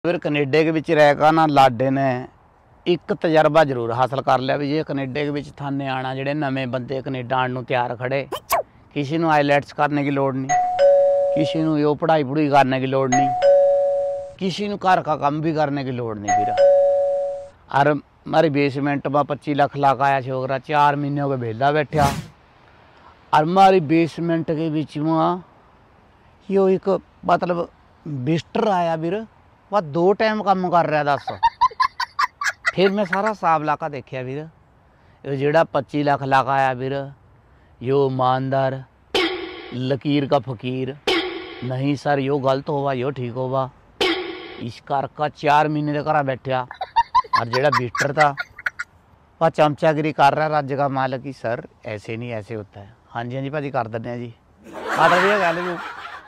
फिर कनेडे के विच रह कर ना लाडे ने एक तजर्बा जरूर हासिल कर लिया भी जे कनेडे के विच थाने आना जेडे नवें बंदे कनेडा आने नूं तैयार खड़े, किसी नूं आईलैट्स करने की लोड़ नहीं, किसी नूं यो पढ़ाई पढ़ूई करने की लोड़ नहीं, किसी नूं घर का काम भी करने की लोड़ नहीं वीरा। और हमारी बेसमेंट में 25 लाख लगाया छोकरा 4 महीने हो गए वेला बैठा। और हमारी बेसमेंट के बीच में यो एक मतलब बिस्टर आया वीर, वह 2 टाइम काम कर रहा दस। फिर मैं सारा हिसाब लाका देखिया वीर, यो जेड़ा 25 लाख लगाया वीर, यो ईमानदार लकीर का फकीर नहीं सर, यो गलत होवा यो ठीक होवा। इस घर का 4 महीने तक घर बैठा। और जेड़ा बिस्टर था वह चमचागिरी कर रहा राज्य का मालिक ही, सर ऐसे नहीं ऐसे होता है। हाँ जी भाजी कर दें जी। आदर भी गल जी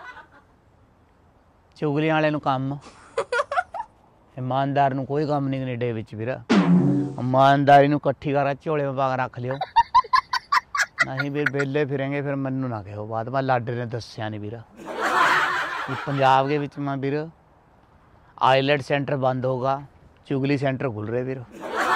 चुगलियां वाले काम, ईमानदार नूं कोई काम नहीं कनेडे विच वीर। ईमानदारी नूं कट्ठी कर झोले में पा रख लियो, नहीं फिर वेले फिरेंगे फिर मैनू ना कहो बाद में लाडे ने दस्या नहीं वीर। पंजाब के विच में वीर आईलैट सेंटर बंद होगा, चुगली सेंटर खुल रहे वीर।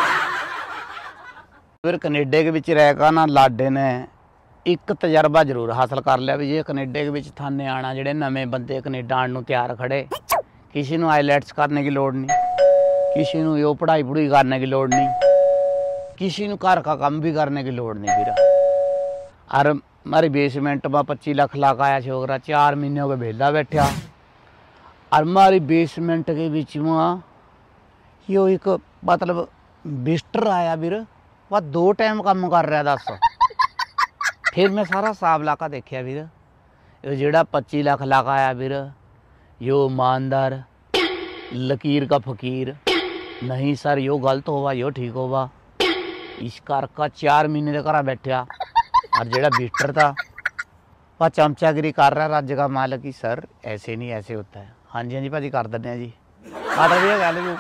फिर कनेडे के विच रह कर ना लाडे ने एक तजर्बा जरूर हासिल कर लिया भी जे कनेडे के विच थाने आना जेडे नवें बंदे कनेडा आने नूं तैयार खड़े, किसी नूं आईलैट्स करने की लोड़ नहीं, किसी नूं यो पढ़ाई पढ़ूई करने की लोड़ नहीं, किसी नूं घर का काम भी करने की लोड़ नहीं वीर। और हमारी बेसमेंट में 25 लाख लगाया छोकरा 4 महीने हो गए वेला बैठा। और हमारी बेसमेंट के बीच में यो एक मतलब बिस्टर आया वीर, वह 2 टाइम काम कर रहा दस। फिर मैं सारा हिसाब लाका देखिया वीर, यो जेड़ा 25 लाख लगाया वीर, यो ईमानदार लकीर का फकीर नहीं सर, यो गलत होवा यो ठीक होवा। इस घर का 4 महीने तक घर बैठा। और जेड़ा बिस्टर था वह चमचागिरी कर रहा राज्य का मालिक ही, सर ऐसे नहीं ऐसे होता है। हाँ जी भाजी कर दें जी। आदर भी गल जी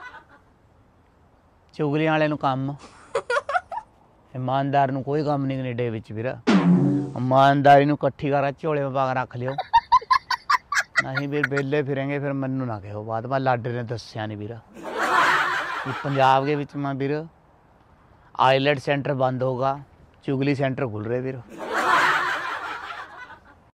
चुगलियां वाले काम, ईमानदार नूं कोई काम नहीं कनेडे विच वीर। ईमानदारी नूं कट्ठी कर झोले में पा रख लियो, नहीं फिर वेले फिरेंगे फिर मैनू ना कहो बाद में लाडे ने दस्या नहीं वीर। पंजाब के विच में वीर आईलैट सेंटर बंद होगा, चुगली सेंटर खुल रहे वीर।